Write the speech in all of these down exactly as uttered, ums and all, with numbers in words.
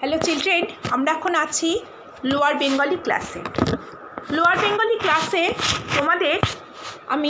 Hello children, আমরা এখন আছি লোয়ার বেঙ্গলি ক্লাসে। লোয়ার বেঙ্গলি ক্লাসে তোমাদের আমি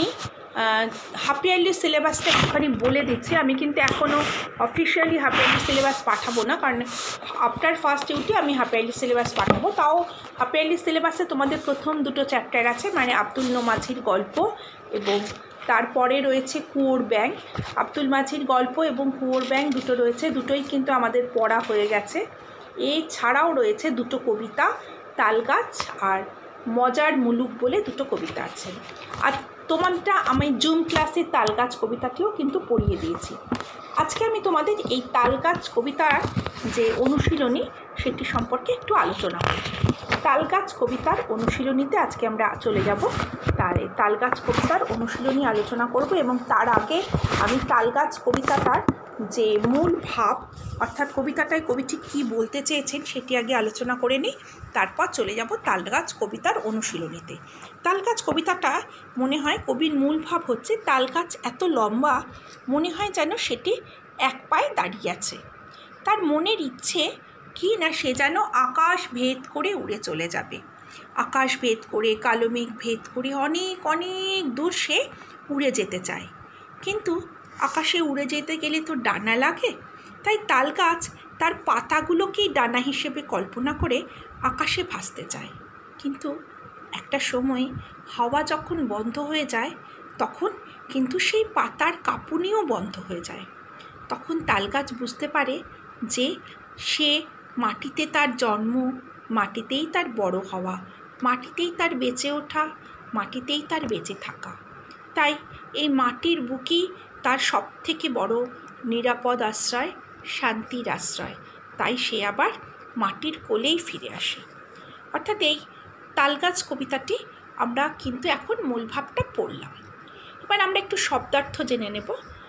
হাফ ইয়ারলি সিলেবাসটা একটুখানি বলে দিচ্ছি। আমি কিন্তু এখনও অফিসিয়ালি হাফ ইয়ারলি সিলেবাস পাঠাবো না, কারণ আফটার ফার্স্ট ডিউটি আমি হাফ ইয়ারলি সিলেবাস পাঠাবো। তাও হাফ ইয়ারলি সিলেবাসে তোমাদের প্রথম দুটো চ্যাপ্টার আছে, মানে আব্দুল মাঝির গল্প এবং তারপরে রয়েছে কুয়োর ব্যাঙ। আব্দুল মাঝির গল্প এবং কুয়োর ব্যাঙ দুটো রয়েছে, দুটোই কিন্তু আমাদের পড়া হয়ে গেছে। এছাড়াও রয়েছে দুটো কবিতা, তালগাছ আর মজার মুলুক বলে দুটো কবিতা আছে। আর তোমারটা আমি জুম ক্লাসে তালগাছ কবিতাটিও কিন্তু পড়িয়ে দিয়েছি। আজকে আমি তোমাদের এই তালগাছ কবিতার যে অনুশীলনী সেটি সম্পর্কে একটু আলোচনা করব। তালগাছ কবিতার অনুশীলনীতে আজকে আমরা চলে যাব। তার তালগাছ কবিতার অনুশীলনী আলোচনা করব এবং তার আগে আমি তালগাছ কবিতাটার যে মূল ভাব, অর্থাৎ কবিতাটায় কবি ঠিক কী বলতে চেয়েছেন সেটি আগে আলোচনা করে নিই, তারপর চলে যাব তালগাছ কবিতার অনুশীলনীতে। তালগাছ কবিতাটা মনে হয় কবির মূল ভাব হচ্ছে, তালগাছ এত লম্বা মনে হয় যেন সেটি এক পায়ে দাঁড়িয়ে আছে। তার মনের ইচ্ছে কি না, সে যেন আকাশ ভেদ করে উড়ে চলে যাবে। আকাশ ভেদ করে, কালো মেঘ ভেদ করে অনেক অনেক দূর সে উড়ে যেতে চায়। কিন্তু আকাশে উড়ে যেতে গেলে তো ডানা লাগে, তাই তালগাছ তার পাতাগুলোকেই ডানা হিসেবে কল্পনা করে আকাশে ভাসতে চায়। কিন্তু একটা সময় হাওয়া যখন বন্ধ হয়ে যায়, তখন কিন্তু সেই পাতার কাঁপুনিও বন্ধ হয়ে যায়। তখন তালগাছ বুঝতে পারে যে সে মাটিতে তার জন্ম, মাটিতেই তার বড় হওয়া, মাটিতেই তার বেঁচে ওঠা, মাটিতেই তার বেঁচে থাকা। তাই এই মাটির বুকই তার সব থেকে বড় নিরাপদ আশ্রয়, শান্তির আশ্রয়। তাই সে আবার মাটির কোলেই ফিরে আসে। অর্থাৎ এই তালগাছ কবিতাটি আমরা কিন্তু এখন মূল ভাবটা পড়লাম। এবার আমরা একটু শব্দার্থ জেনে নেব।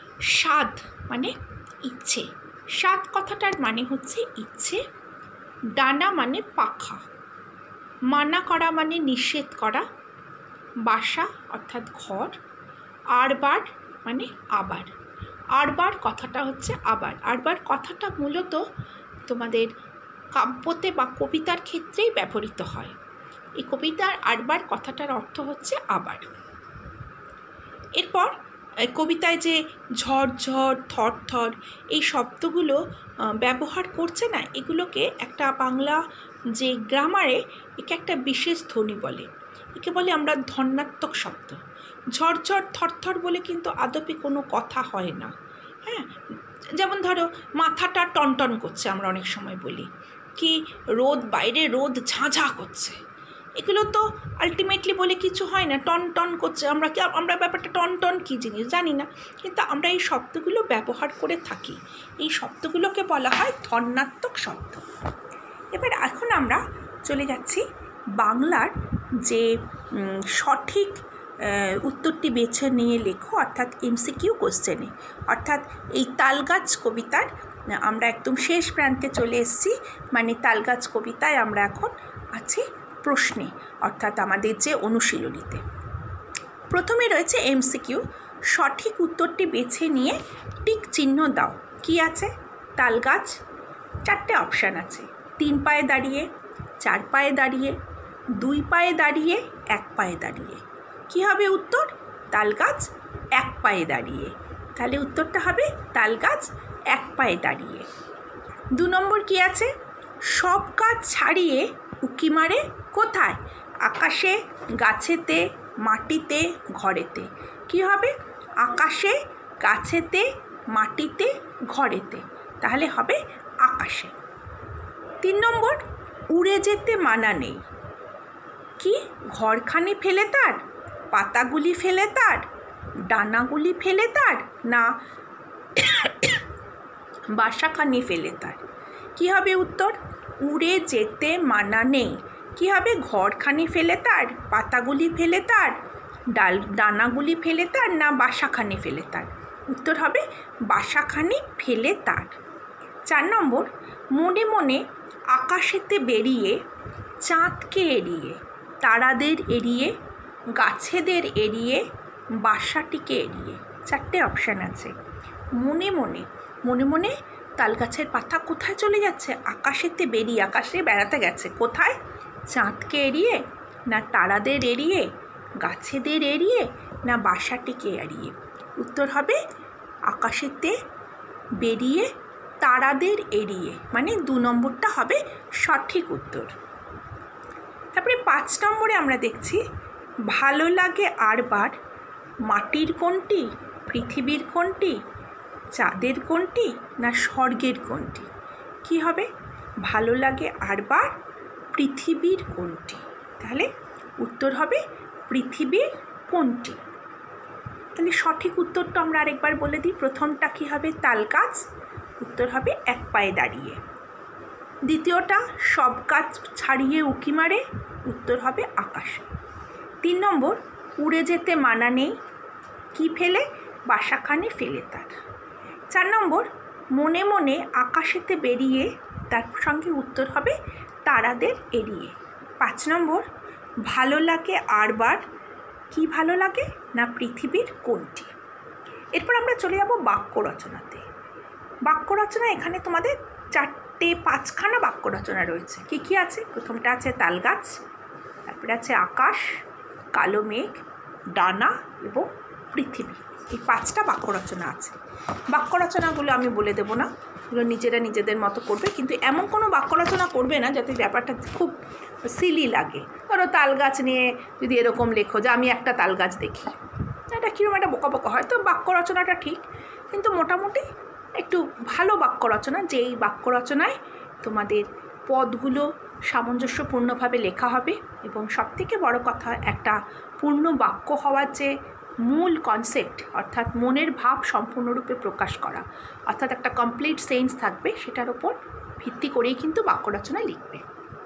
সাধ মানে ইচ্ছে, সাধ কথাটার মানে হচ্ছে ইচ্ছে। ডানা মানে পাখা, মানা করা মানে নিষেধ করা, বাসা অর্থাৎ ঘর, আরবার মানে আবার। আরবার কথাটা হচ্ছে আবার। আরবার কথাটা মূলত তোমাদের কাব্যতে বা কবিতার ক্ষেত্রেই ব্যবহৃত হয়। এই কবিতার আরবার কথাটার অর্থ হচ্ছে আবার। এরপর কবিতায় যে ঝড় ঝড়, থর থর এই শব্দগুলো ব্যবহার করছে না, এগুলোকে একটা বাংলা যে গ্রামারে একে একটা বিশেষ ধ্বনি বলে। একে বলে আমরা ধন্যাত্মক শব্দ। ঝরঝর থরথর বলে কিন্তু আদপে কোনো কথা হয় না। হ্যাঁ, যেমন ধরো মাথাটা টনটন করছে, আমরা অনেক সময় বলি, কি রোদ, বাইরে রোদ ঝাঁঝা করছে। এগুলো তো আলটিমেটলি বলে কিছু হয় না, টন টন করছে। আমরা কি আমরা ব্যাপারটা টন টন কী জিনিস জানি না, কিন্তু আমরা এই শব্দগুলো ব্যবহার করে থাকি। এই শব্দগুলোকে বলা হয় ধন্যাত্মক শব্দ। এবার এখন আমরা চলে যাচ্ছি বাংলার যে সঠিক উত্তরটি বেছে নিয়ে লেখো, অর্থাৎ এমসিকিউ কোশ্চেনে। অর্থাৎ এই তালগাছ কবিতার আমরা একদম শেষ প্রান্তে চলে এসেছি, মানে তালগাছ কবিতায় আমরা এখন আছি প্রশ্নে, অর্থাৎ আমাদের যে অনুশীলনীতে। প্রথমে রয়েছে এমসিকিউ, সঠিক উত্তরটি বেছে নিয়ে টিক চিহ্ন দাও। কি আছে? তালগাছ চারটে অপশান আছে, তিন পায়ে দাঁড়িয়ে, চার পায়ে দাঁড়িয়ে, দুই পায়ে দাঁড়িয়ে, এক পায়ে দাঁড়িয়ে। কি হবে উত্তর? তালগাছ এক পায়ে দাঁড়িয়ে। তাহলে উত্তরটা হবে তালগাছ এক পায়ে দাঁড়িয়ে। দু নম্বর কি আছে? সব গাছ ছাড়িয়ে উকি মারে কোথায়? আকাশে, গাছেতে, মাটিতে, ঘরেতে। কি হবে? আকাশে, গাছেতে, মাটিতে, ঘরেতে। তাহলে হবে আকাশে। তিন নম্বর, উড়ে যেতে মানা নেই। কি? ঘরখানি ফেলে তার, পাতাগুলি ফেলে তার, ডানাগুলি ফেলে তার, না বাসাখানি ফেলে তার। কি হবে উত্তর? উড়ে যেতে মানা নেই। কি হবে? ঘরখানি ফেলে তার, পাতাগুলি ফেলে তার, ডাল ডানাগুলি ফেলে তার, না বাসাখানি ফেলে তার। উত্তর হবে বাসাখানি ফেলে তার। চার নম্বর, মনে মনে আকাশেতে বেরিয়ে, চাঁদকে এড়িয়ে, তারাদের এড়িয়ে, গাছেদের এড়িয়ে, বাসাটিকে এড়িয়ে। চারটে অপশান আছে। মনে মনে, মনে মনে তাল গাছের পাতা কোথায় চলে যাচ্ছে? আকাশেতে বেরিয়ে, আকাশে বেড়াতে গেছে। কোথায়? চাঁদকে এড়িয়ে, না তারাদের এড়িয়ে, গাছেদের এড়িয়ে, না বাসাটিকে এড়িয়ে? উত্তর হবে আকাশেতে বেরিয়ে তারাদের এড়িয়ে, মানে দু নম্বরটা হবে সঠিক উত্তর। তারপরে পাঁচ নম্বরে আমরা দেখছি ভালো লাগে আরবার মাটির কোনটি, পৃথিবীর কোনটি, চাঁদের কোনটি, না স্বর্গের কোনটি? কি হবে? ভালো লাগে আরবার পৃথিবীর কোনটি? তাহলে উত্তর হবে পৃথিবীর কোনটি। তাহলে সঠিক উত্তরটা আমরা আরেকবার বলে দিই। প্রথমটা কি হবে? তাল গাছ, উত্তর হবে এক পায়ে দাঁড়িয়ে। দ্বিতীয়টা সব গাছ ছাড়িয়ে উঁকি মারে, উত্তর হবে আকাশে। তিন নম্বর উড়ে যেতে মানা নেই, কি ফেলে? বাসাখানে ফেলে তার। চার নম্বর মনে মনে আকাশেতে বেরিয়ে, তার সঙ্গে উত্তর হবে তারাদের এড়িয়ে। পাঁচ নম্বর ভালো লাগে আরবার, কি ভালো লাগে? না পৃথিবীর কোনটি। এরপর আমরা চলে যাব বাক্য রচনাতে। বাক্য রচনা এখানে তোমাদের চারটে পাঁচখানা বাক্য রচনা রয়েছে। কি কি আছে? প্রথমটা আছে তাল গাছ, তারপরে আছে আকাশ, কালো মেঘ, ডানা এবং পৃথিবী। এই পাঁচটা বাক্য রচনা আছে। বাক্য রচনাগুলো আমি বলে দেবো না, এগুলো নিজেরা নিজেদের মতো করবে, কিন্তু এমন কোনো বাক্য রচনা করবে না যাতে ব্যাপারটা খুব সিলি লাগে। ধরো তাল গাছ নিয়ে যদি এরকম লেখো যে আমি একটা তাল গাছ দেখি, এটা কীরকম একটা বোকা বোকা হয়। তো বাক্য রচনাটা ঠিক, কিন্তু মোটামুটি একটু ভালো বাক্য রচনা, যেই বাক্য রচনায় তোমাদের পদগুলো সামঞ্জস্যপূর্ণভাবে লেখা হবে এবং সবথেকে বড় কথা একটা পূর্ণ বাক্য হওয়ার যে মূল কনসেপ্ট, অর্থাৎ মনের ভাব সম্পূর্ণরূপে প্রকাশ করা, অর্থাৎ একটা কমপ্লিট সেন্স থাকবে, সেটার ওপর ভিত্তি করেই কিন্তু বাক্য রচনা লিখবে।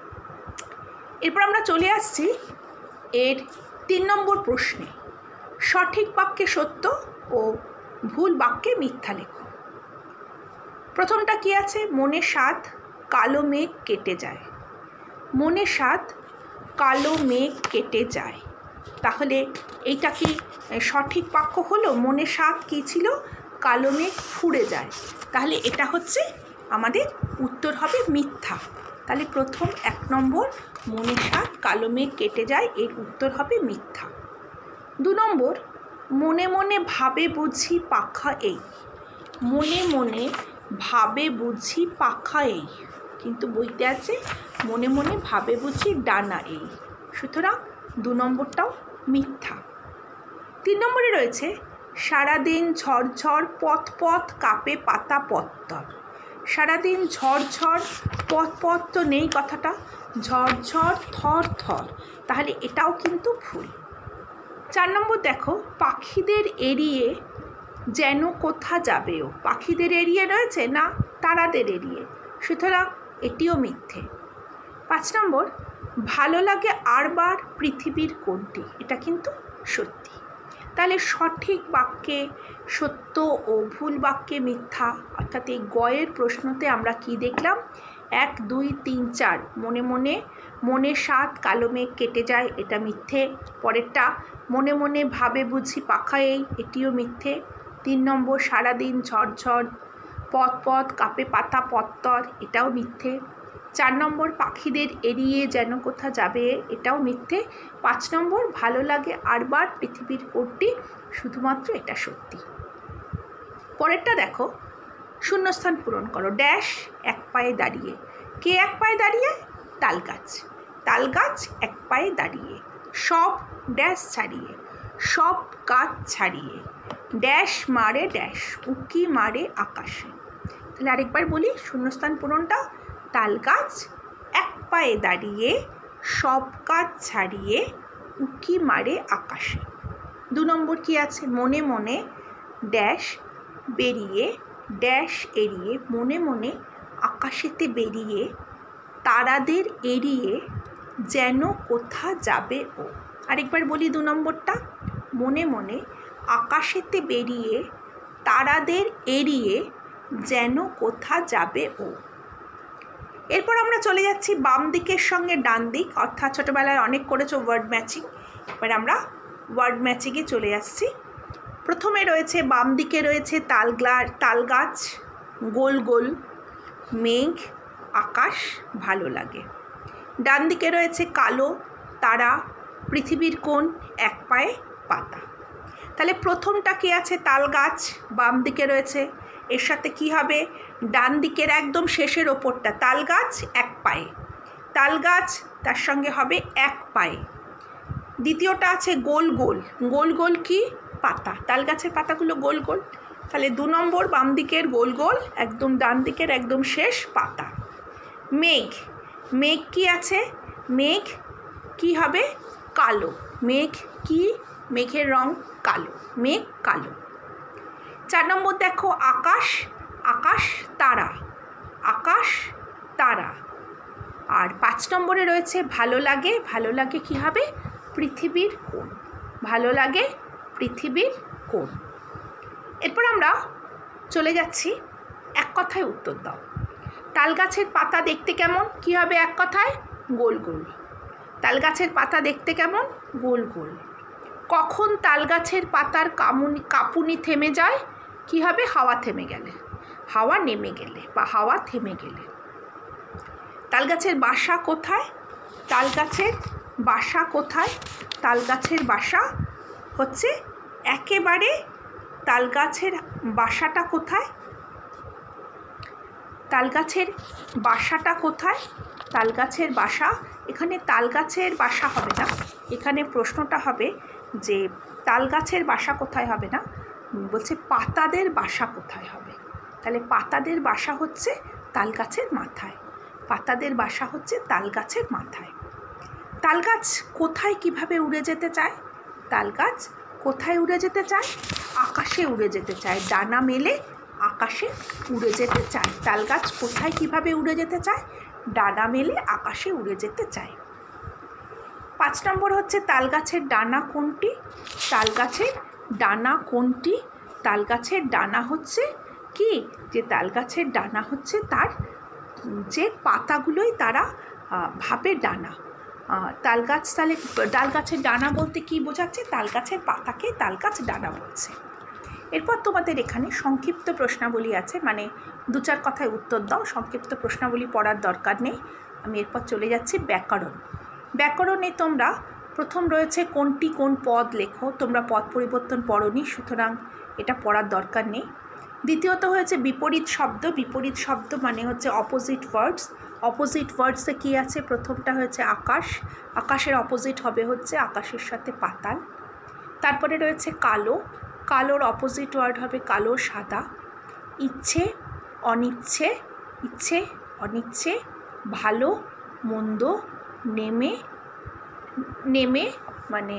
এরপর আমরা চলে আসছি এর তিন নম্বর প্রশ্নে। সঠিক বাক্যে সত্য ও ভুল বাক্যে মিথ্যা লেখো। প্রথমটা কি আছে? মনে স্বাদ কালো মেঘ কেটে যায়। মনে স্বাদ কালো মেঘ কেটে যায়, তাহলে এইটা কি সঠিক বাক্য হলো? মনে স্বাদ কী ছিল? কালো মেঘ ফুরে যায়। তাহলে এটা হচ্ছে আমাদের উত্তর হবে মিথ্যা। তাহলে প্রথম এক নম্বর মনে স্বাদ কালো মেঘ কেটে যায়, এর উত্তর হবে মিথ্যা। দু নম্বর মনে মনে ভাবে বুঝি পাখা এই। মনে মনে ভাবে বুঝি পাখা এই, কিন্তু বইতে আছে মনে মনে ভাবে বুঝি ডানা এই, সুতরাং দু নম্বরটাও মিথ্যা। তিন নম্বরে রয়েছে সারাদিন ঝড়ঝড় পথ পথ কাঁপে পাতা পত্তর। সারাদিন ঝড়ঝড় পথ পথ তো নেই কথাটা, ঝড়ঝড় থর থর, তাহলে এটাও কিন্তু ভুল। চার নম্বর দেখো পাখিদের এড়িয়ে যেন কোথা যাবেও। পাখিদের এড়িয়ে রয়েছে, না তারাদের এড়িয়ে, সুতরাং এটিও মিথ্যে। পাঁচ নম্বর ভালো লাগে আরবার পৃথিবীর কোনটি, এটা কিন্তু সত্যি। তাহলে সঠিক বাক্যে সত্য ও ভুল বাক্যে মিথ্যা, অর্থাৎ এই গয়ের প্রশ্নতে আমরা কি দেখলাম? এক দুই তিন চার মনে মনে মনে স্বাদ কালো মেঘ কেটে যায়, এটা মিথ্যে। পরেরটা মনে মনে ভাবে বুঝি পাখা এই, এটিও মিথ্যে। তিন নম্বর সারাদিন ঝড়ঝড় পথ পথ কাঁপে পাতা পত্তর, এটাও মিথ্যে। চার নম্বর পাখিদের এড়িয়ে যেন কোথা যাবে, এটাও মিথ্যে। পাঁচ নম্বর ভালো লাগে আরবার পৃথিবীর কোনটি, শুধুমাত্র এটা সত্যি। পরেরটা দেখো শূন্যস্থান পূরণ করো। ড্যাশ এক পায়ে দাঁড়িয়ে। কে এক পায়ে দাঁড়িয়ে? তাল গাছ। তাল গাছ এক পায়ে দাঁড়িয়ে। সব ড্যাশ ছাড়িয়ে, সব গাছ ছাড়িয়ে। ড্যাশ মারে ড্যাশ উকি মারে আকাশে। তাহলে আরেকবার বলি শূন্যস্থান পূরণটা। তাল গাছ এক পায়ে দাঁড়িয়ে, সব গাছ ছাড়িয়ে, উকি মারে আকাশে। দু নম্বর কি আছে? মনে মনে ড্যাশ বেরিয়ে ড্যাশ এড়িয়ে, মনে মনে আকাশেতে বেরিয়ে তারাদের এড়িয়ে যেন কোথা যাবে ও। আরেকবার বলি দু নম্বরটা। মনে মনে আকাশেতে বেরিয়ে তারাদের এড়িয়ে যেন কোথা যাবে ও। এরপর আমরা চলে যাচ্ছি বাম দিকের সঙ্গে ডান দিক, অর্থাৎ ছোটোবেলায় অনেক করেছো ওয়ার্ড ম্যাচিং। এবার আমরা ওয়ার্ড ম্যাচিংয়ে চলে আসছি। প্রথমে রয়েছে বাম দিকে রয়েছে তাল তাল গাছ, গোল গোল, মেঘ, আকাশ ভালো লাগে। ডান দিকে রয়েছে কালো, তারা, পৃথিবীর কোণ, এক পায়ে পাতা। তাহলে প্রথমটা কি আছে? তাল গাছ বাম দিকে রয়েছে, এর সাথে কি হবে? ডান দিকের একদম শেষের ওপরটা তাল গাছ এক পায়ে, তাল গাছ তার সঙ্গে হবে এক পায়ে। দ্বিতীয়টা আছে গোল গোল, গোল গোল কি? পাতা, তাল গাছের পাতাগুলো গোল গোল। তাহলে দু নম্বর বাম দিকের গোল গোল, একদম ডান দিকের একদম শেষ পাতা। মেঘ, মেঘ কি আছে? মেঘ কি হবে? কালো। মেঘ কি? মেঘের রং কালো, মেঘ কালো। চার নম্বর দেখো আকাশ, আকাশ তারা, আকাশ তারা। আর পাঁচ নম্বরে রয়েছে ভালো লাগে, ভালো লাগে কি হবে? পৃথিবীর কোণ, ভালো লাগে পৃথিবীর কোণ। এরপর আমরা চলে যাচ্ছি এক কথায় উত্তর দাও। তাল গাছের পাতা দেখতে কেমন? কি হবে এক কথায়? গোল গোল। তাল গাছের পাতা দেখতে কেমন? গোল গোল। কখন তাল গাছের পাতার কামুনি কাঁপুনি থেমে যায়? কি হবে? হাওয়া থেমে গেলে, হাওয়া নেমে গেলে বা হাওয়া থেমে গেলে। তাল গাছের বাসা কোথায়? তাল গাছের বাসা কোথায়? তাল গাছের বাসা হচ্ছে একেবারে, তাল গাছের বাসাটা কোথায়? তাল গাছের বাসাটা কোথায়? তাল গাছের বাসা, এখানে তাল গাছের বাসা হবে না, এখানে প্রশ্নটা হবে যে তাল গাছের বাসা কোথায় হবে না, বলছে পাতাদের বাসা কোথায় হবে। তাহলে পাতাদের বাসা হচ্ছে তাল গাছের মাথায়, পাতাদের বাসা হচ্ছে তাল গাছের মাথায়। তাল গাছ কোথায় কিভাবে উড়ে যেতে চায়? তাল গাছ কোথায় উড়ে যেতে চায়? আকাশে উড়ে যেতে চায়, ডানা মেলে আকাশে উড়ে যেতে চায়। তাল গাছ কোথায় কিভাবে উড়ে যেতে চায়? ডানা মেলে আকাশে উড়ে যেতে চায়। পাঁচ নম্বর হচ্ছে তাল গাছের ডানা কোনটি? তাল গাছের ডানা কোনটি? তাল গাছের ডানা হচ্ছে কি? যে তাল গাছের ডানা হচ্ছে তার যে পাতাগুলোই তারা ভাবে ডানা। তাল গাছ, তাহলে তাল গাছের ডানা বলতে কি বোঝাচ্ছে? তাল গাছের পাতাকে তাল গাছ ডানা বলছে। এরপর তোমাদের এখানে সংক্ষিপ্ত প্রশ্নাবলী আছে, মানে দু চার কথায় উত্তর দাও, সংক্ষিপ্ত প্রশ্নাবলী পড়ার দরকার নেই। আমি এরপর চলে যাচ্ছি ব্যাকরণ। ব্যাকরণে তোমরা প্রথম রয়েছে কোনটি কোন পদ লেখো, তোমরা পদ পরিবর্তন পড়োনি, সুতরাং এটা পড়ার দরকার নেই। দ্বিতীয়ত হয়েছে বিপরীত শব্দ, বিপরীত শব্দ মানে হচ্ছে অপোজিট ওয়ার্ডস। অপোজিট ওয়ার্ডসে কী আছে? প্রথমটা হয়েছে আকাশ, আকাশের অপোজিট হবে হচ্ছে আকাশের সাথে পাতাল। তারপরে রয়েছে কালো, কালোর অপোজিট ওয়ার্ড হবে কালো সাদা। ইচ্ছে অনিচ্ছে, ইচ্ছে অনিচ্ছে। ভালো মন্দ, নেমে, নেমে মানে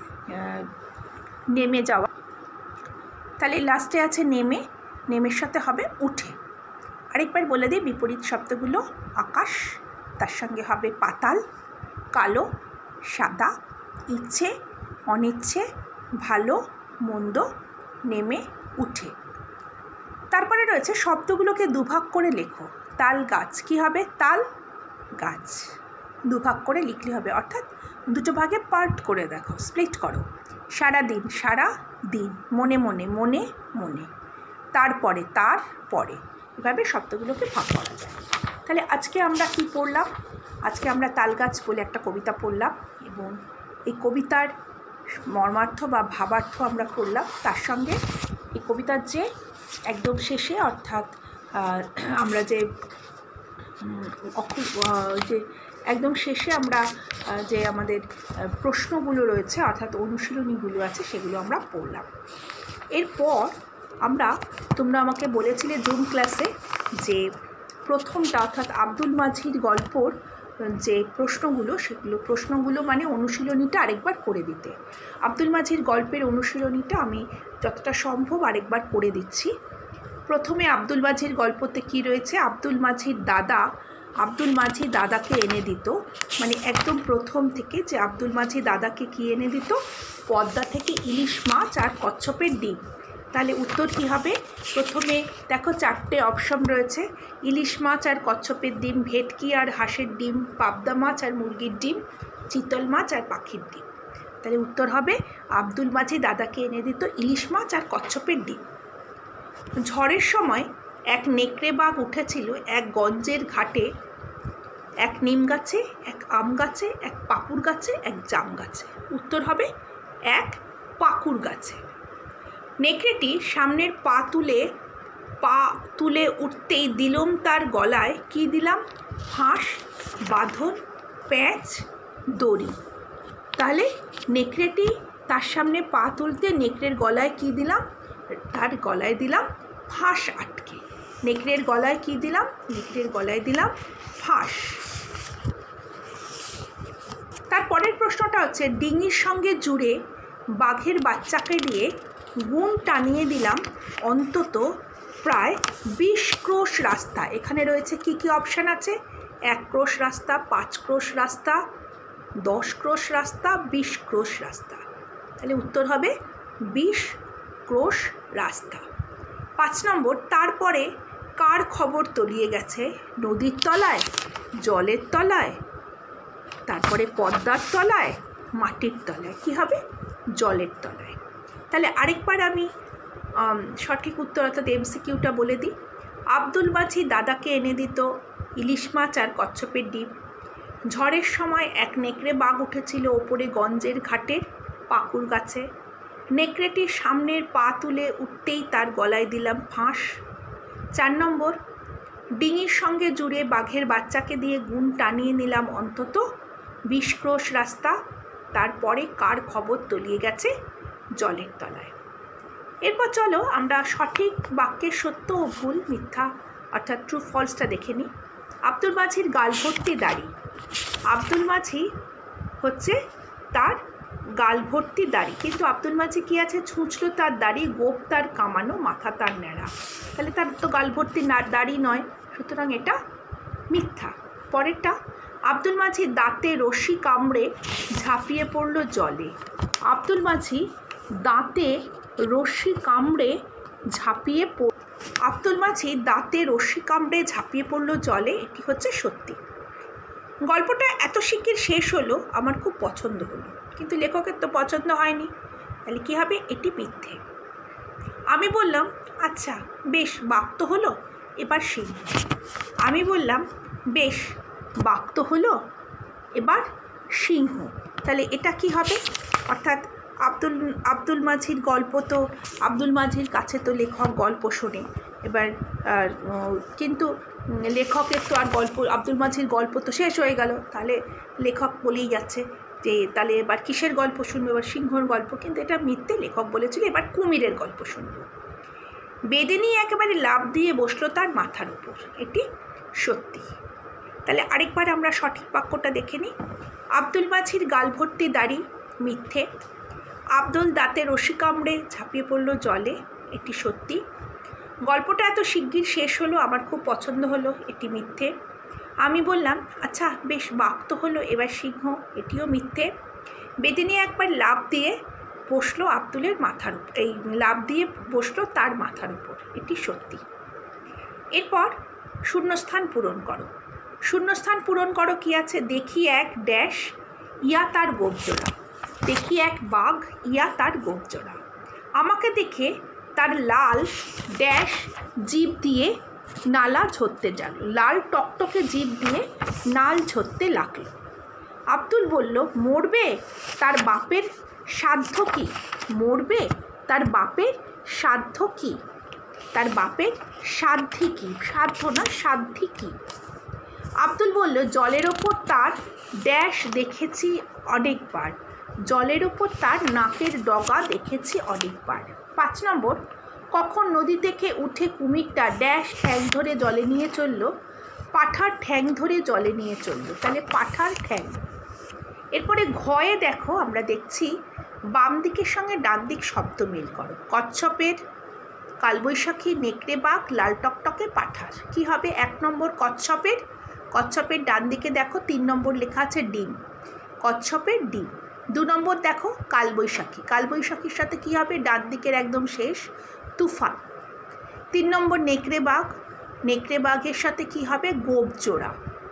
নেমে যাওয়া। তাহলে লাস্টে আছে নেমে, নেমের সাথে হবে উঠে। আরেকবার বলে দিই বিপরীত শব্দগুলো, আকাশ, তার সঙ্গে হবে পাতাল, কালো, সাদা, ইচ্ছে, অনিচ্ছে, ভালো, মন্দ, নেমে, উঠে। তারপরে রয়েছে শব্দগুলোকে দুভাগ করে লেখো। তাল গাছ কি হবে? তাল গাছ, দুভাগ করে লিখলে হবে, অর্থাৎ দুটো ভাগে পার্ট করে দেখো, স্প্লিট করো। সারা দিন, সারা দিন। মনে মনে, মনে মনে। তারপরে, তার পরে, এভাবে শব্দগুলোকে ভাগ করা যায়। তাহলে আজকে আমরা কি পড়লাম? আজকে আমরা তাল গাছ বলে একটা কবিতা পড়লাম এবং এই কবিতার মর্মার্থ বা ভাবার্থ আমরা পড়লাম। তার সঙ্গে এই কবিতার যে একদম শেষে, অর্থাৎ আমরা যে যে একদম শেষে আমরা যে আমাদের প্রশ্নগুলো রয়েছে, অর্থাৎ অনুশীলনীগুলো আছে, সেগুলো আমরা পড়লাম। এরপর আমরা, তোমরা আমাকে বলেছিলে জুম ক্লাসে যে প্রথমটা অর্থাৎ আব্দুল মাঝির গল্পর যে প্রশ্নগুলো, সেগুলো প্রশ্নগুলো মানে অনুশীলনীটা আরেকবার করে দিতে। আব্দুল মাঝির গল্পের অনুশীলনীটা আমি যতটা সম্ভব আরেকবার করে দিচ্ছি। প্রথমে আব্দুল মাঝির গল্পতে কি রয়েছে? আব্দুল মাঝির দাদা, আব্দুল মাঝি দাদাকে এনে দিত, মানে একদম প্রথম থেকে যে আব্দুল মাঝি দাদাকে কি এনে দিত? পদ্মা থেকে ইলিশ মাছ আর কচ্ছপের ডিম। তাহলে উত্তর কী হবে? প্রথমে দেখো চারটে অপশন রয়েছে, ইলিশ মাছ আর কচ্ছপের ডিম, ভেটকি আর হাঁসের ডিম, পাবদা মাছ আর মুরগির ডিম, চিতল মাছ আর পাখির ডিম। তাহলে উত্তর হবে আব্দুল মাঝি দাদাকে এনে দিত ইলিশ মাছ আর কচ্ছপের ডিম। ঝড়ের সময় এক নেকড়ে বাঘ উঠেছিল এক গঞ্জের ঘাটে, এক নিম গাছে, এক আম গাছে, এক পাকুড় গাছে, এক জাম গাছে। উত্তর হবে এক পাকুড় গাছে। নেকড়েটি সামনের পা তুলে পা তুলে উঠতেই দিলাম তার গলায়, কি দিলাম? ফাঁস, বাঁধন, প্যাঁচ, দড়ি। তাহলে নেকড়েটি তার সামনে পা তুলতে নেকড়ের গলায় কি দিলাম? তার গলায় দিলাম ফাঁস আটকে। নেকড়ের গলায় কি দিলাম? নেকড়ের গলায় দিলাম ফাঁস। তারপরের প্রশ্নটা হচ্ছে, ডিঙির সঙ্গে জুড়ে বাঘের বাচ্চাকে দিয়ে গুণ টানিয়ে দিলাম অন্তত প্রায় বিশ ক্রোশ রাস্তা। এখানে রয়েছে কি কি অপশান আছে? এক ক্রোশ রাস্তা, পাঁচ ক্রোশ রাস্তা, দশ ক্রোশ রাস্তা, বিশ ক্রোশ রাস্তা। তাহলে উত্তর হবে বিশ ক্রোশ রাস্তা। পাঁচ নম্বর, তারপরে কার খবর তলিয়ে গেছে? নদীর তলায়, জলের তলায়, তারপরে পদ্মার তলায়, মাটির তলায়। কি হবে? জলের তলায়। তাহলে আরেকবার আমি সঠিক উত্তর অর্থাৎ এমসিকিউটা বলে দিই। আব্দুল মাঝি দাদাকে এনে দিত ইলিশ মাছ আর কচ্ছপের ডিম। ঝড়ের সময় এক নেকড়ে বাঘ উঠেছিল ওপরে গঞ্জের ঘাটের পাকুড় গাছে। নেকড়েটির সামনের পা তুলে উঠতেই তার গলায় দিলাম ফাঁস। চার নম্বর, ডিঙির সঙ্গে জুড়ে বাঘের বাচ্চাকে দিয়ে গুণ টানিয়ে নিলাম অন্তত বিশ ক্রোশ রাস্তা। তারপরে কার খবর তলিয়ে গেছে? জলের তলায়। এরপর চলো আমরা সঠিক বাক্যের সত্য ও ভুল, মিথ্যা অর্থাৎ ট্রু ফলসটা দেখে নিই। আব্দুল মাঝির গাল ভর্তি দাড়ি। আব্দুল মাঝি হচ্ছে তার গাল ভর্তি দাড়ি, কিন্তু আব্দুল মাঝি কি আছে? ছুঁচলো তার দাড়ি, গোপ তার কামানো, মাথা তার ন্যাড়া। তাহলে তার তো গাল ভর্তি দাড়ি নয়, সুতরাং এটা মিথ্যা। পরেরটা, আব্দুল মাঝি দাঁতে রশি কামড়ে ঝাঁপিয়ে পড়ল জলে। আব্দুল মাঝি দাঁতে রশি কামড়ে ঝাঁপিয়ে পড় আব্দুল মাঝি দাঁতে রশি কামড়ে ঝাঁপিয়ে পড়ল জলে। এটি হচ্ছে সত্যি। গল্পটা এত শিগগির শেষ হলো, আমার খুব পছন্দ হলো, কিন্তু লেখকের তো পছন্দ হয়নি। তাহলে কী হবে? এটি মিথ্যে। আমি বললাম, আচ্ছা বেশ, বাঘ তো হলো, এবার সিংহ। আমি বললাম, বেশ, বাঘ তো হলো, এবার সিংহ। তাহলে এটা কি হবে? অর্থাৎ আব্দুল আব্দুল মাঝির গল্প তো আব্দুল মাঝির কাছে তো লেখক গল্প শোনে, এবার কিন্তু লেখকের তো আর গল্প আব্দুল মাঝির গল্প তো শেষ হয়ে গেল। তাহলে লেখক বলেই যাচ্ছে যে তাহলে এবার কিসের গল্প শুনবো? এবার সিংহর গল্প। কিন্তু এটা মিথ্যে, লেখক বলেছিল এবার কুমিরের গল্প শুনবো। বেদে নিয়ে একেবারে লাফ দিয়ে বসলো তার মাথার উপর। এটি সত্যি। তাহলে আরেকবার আমরা সঠিক বাক্যটা দেখে নিই। আব্দুল মাঝির গাল ভর্তি দাড়ি, মিথ্যে। আব্দুল দাঁতে রশি কামড়ে ঝাঁপিয়ে পড়ল জলে, এটি সত্যি। গল্পটা এত শিগগির শেষ হলো, আমার খুব পছন্দ হলো, এটি মিথ্যে। আমি বললাম, আচ্ছা বেশ, বাঘ তো হলো, এবার সিংহ, এটিও মিথ্যে। বেদে নিয়ে একবার লাফ দিয়ে বসলো আব্দুলের মাথার উপর, এই লাফ দিয়ে বসলো তার মাথার উপর, এটি সত্যি। এরপর শূন্যস্থান পূরণ করো। শূন্যস্থান পূরণ করো কি আছে? দেখি এক ড্যাশ, ইয়া তার গোপজোড়া। দেখি এক বাঘ, ইয়া তার গোপজোড়া। আমাকে দেখে তার লাল ড্যাশ জিভ দিয়ে নালা ঝরতে লাগলো, লাল টকটকে জিভ দিয়ে নাল ঝরতে লাগলো। আব্দুল বলল, মরবে? তার বাপের সাধ্য কি? মরবে? তার বাপের সাধ্য কি? তার বাপের সাধ্যি কি? সাধ্য না, সাধ্যি কি? আব্দুল বলল, জলের ওপর তার ড্যাশ দেখেছি অনেকবার, জলের ওপর তার নাকের ডগা দেখেছি অনেকবার। পাঁচ নম্বর, কখন নদী থেকে উঠে কুমিরটা ড্যাশ ঠ্যাং ধরে জলে নিয়ে চলল? পাঠার ঠ্যাং ধরে জলে নিয়ে চলল। তাহলে পাঠার ঠ্যাং। এরপরে ঘয়ে দেখো, আমরা দেখছি বাম দিকের সঙ্গে ডান দিক শব্দ মিল করো। কচ্ছপের, কালবৈশাখী, নেকড়ে বাঘ, লাল টকটকে, পাঠার। কি হবে? এক নম্বর কচ্ছপের, কচ্ছপের ডান দিকে দেখো তিন নম্বর লেখা আছে ডিম, কচ্ছপের ডিম। দু নম্বর দেখো কালবৈশাখী, কালবৈশাখীর সাথে কি হবে? ডান দিকের একদম শেষ তুফান। তিন নম্বর নেকড়ে বাঘ, নেকড়ে বাঘের সাথে কি হবে? গোপজোড়া।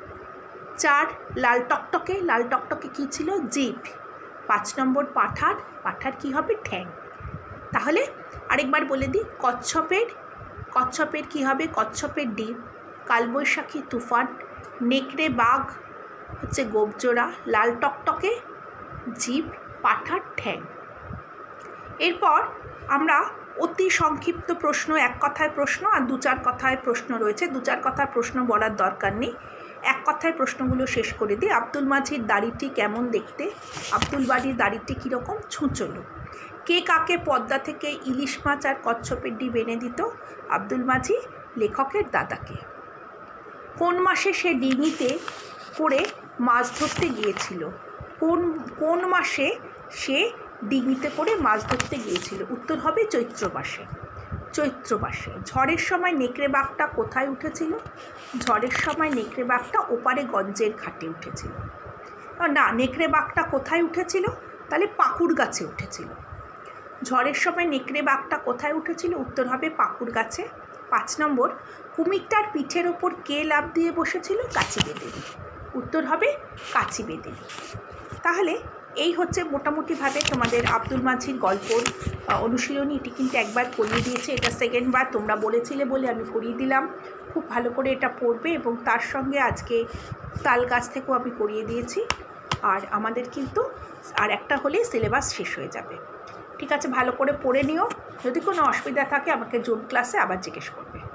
চার লাল টকটকে, লাল টকটকে কি ছিল? জিভ। পাঁচ নম্বর পাঠার, পাঠার কি হবে? ঠ্যাং। তাহলে আরেকবার বলে দিই, কচ্ছপের, কচ্ছপের কি হবে? কচ্ছপের ডিম। কালবৈশাখী তুফান। নেকড়ে বাঘ হচ্ছে গোবজোড়া। লাল টকটকে জিভ, পাঁঠার ঠ্যাং। এরপর আমরা অতি সংক্ষিপ্ত প্রশ্ন, এক কথায় প্রশ্ন আর দু চার কথায় প্রশ্ন রয়েছে। দু চার কথায় প্রশ্ন বলার দরকার নেই, এক কথায় প্রশ্নগুলো শেষ করে দিই। আব্দুল মাঝির দাড়িটি কেমন দেখতে? আব্দুল বাড়ির দাড়িটি কীরকম? ছুঁচলো। কে কাকে পদ্মা থেকে ইলিশ মাছ আর কচ্ছপের ডিম এনে দিত? আব্দুল মাঝি লেখকের দাদাকে। কোন মাসে সে ডিঙিতে করে মাছ ধরতে গিয়েছিল? কোন কোন মাসে সে ডিঙিতে করে মাছ ধরতে গিয়েছিল? উত্তর হবে চৈত্র মাসে। চৈত্র মাসে। ঝড়ের সময় নেকড়ে বাঘটা কোথায় উঠেছিল? ঝড়ের সময় নেকড়ে বাঘটা ওপারে গঞ্জের ঘাটে উঠেছিল। না, নেকড়ে বাঘটা কোথায় উঠেছিল? তাহলে পাকুড় গাছে উঠেছিল। ঝড়ের সময় নেকড়ে বাঘটা কোথায় উঠেছিল? উত্তর হবে পাকুড় গাছে। পাঁচ নম্বর, কুমিরটার পিঠের ওপর কে লাফ দিয়ে বসেছিল? কাচি বেদেনি। উত্তর হবে কাচি বেদেনি। তাহলে এই হচ্ছে মোটামুটিভাবে তোমাদের আব্দুল মাঝির গল্পর অনুশীলনী। এটি কিন্তু একবার করিয়ে দিয়েছে, এটা সেকেন্ড বার তোমরা বলেছিলে বলে আমি করিয়ে দিলাম। খুব ভালো করে এটা পড়বে এবং তার সঙ্গে আজকে তাল গাছ থেকেও আমি করিয়ে দিয়েছি। আর আমাদের কিন্তু আর একটা হলেই সিলেবাস শেষ হয়ে যাবে। ঠিক আছে, ভালো করে পড়ে নিও। যদি কোনো অসুবিধা থাকে আমাকে জুন ক্লাসে আবার জিজ্ঞেস করবে।